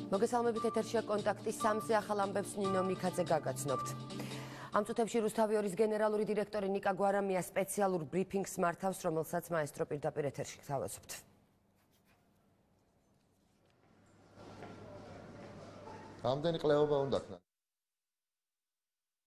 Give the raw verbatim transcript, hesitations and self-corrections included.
მოგესალმებით ეთერშია კონტაქტი სამზე ახალ ამბებს ნინო მიქაძე გაგაცნობთ. ამ წუთებში რუსთავიორის გენერალური დირექტორი ნიკა გვარამიას სპეციალურ ბრიფინგს მართავს, რომელსაც მაესტრო პირდაპირ ეთერში გთავაზობთ. ამდენი ყლეობა უნდა ქნა.